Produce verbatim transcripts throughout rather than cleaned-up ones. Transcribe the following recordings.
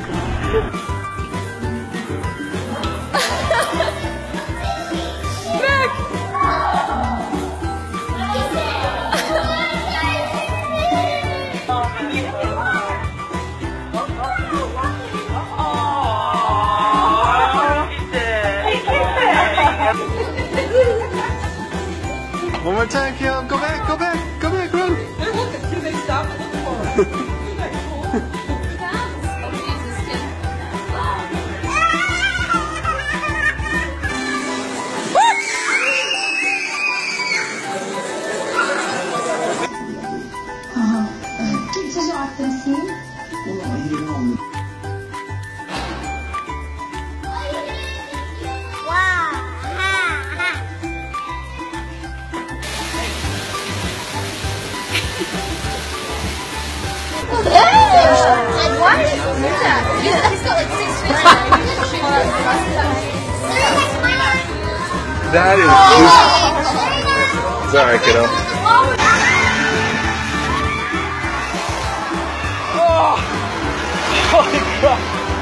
One more time, Kiel. Go back, go back, go back, run. They're looking. Can they stop and look for it? Isn't that cool? Ce genre de film? Why? Yeah, he's got like six feet. That is juicy. Sorry, kiddo. Oh! Oh my god!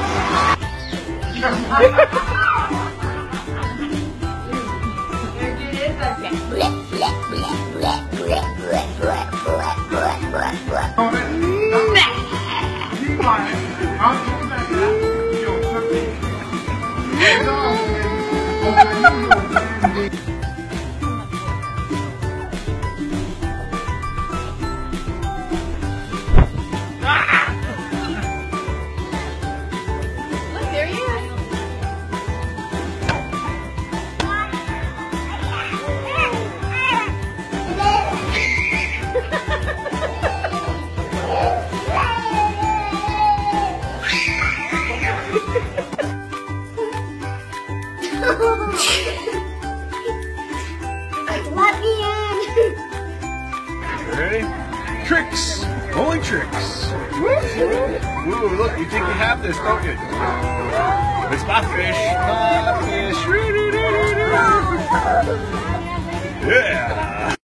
Let me in. Ready? Tricks! Only tricks! Ooh, look, you think you have this, don't you? It's my fish.